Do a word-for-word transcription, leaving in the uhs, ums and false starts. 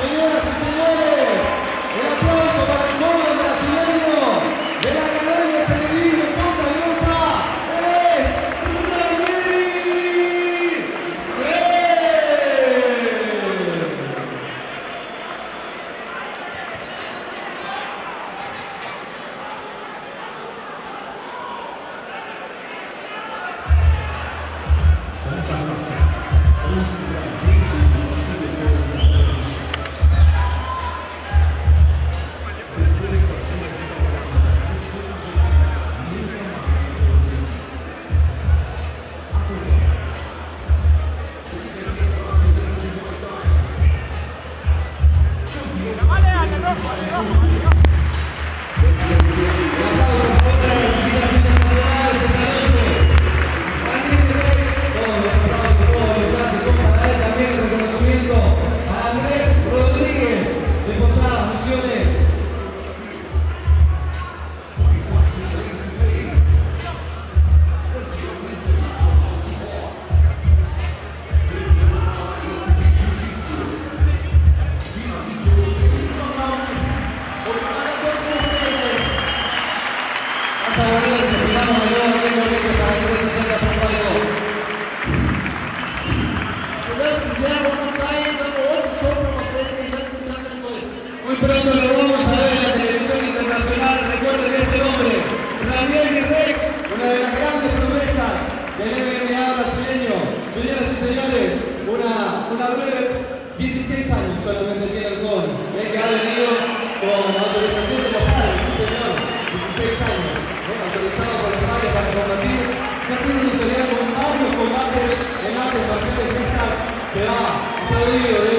Señoras y señores, el aplauso para el joven brasileño de la Academia Cedillo de Ponta Grosa es Ramírez. Muy pronto lo vamos a ver en la televisión internacional. Recuerden este hombre, Ramírez Rex, una de las grandes promesas del M M A brasileño. Señoras y señores, una, una breve, dieciséis años solamente tiene el joven, es que ha venido con autorización de los padres, sí señor, dieciséis años, ¿eh? Autorizado por los padres para combatir. Ya tiene una historia con varios combates en artes marciales mixtas, se va aplaudido de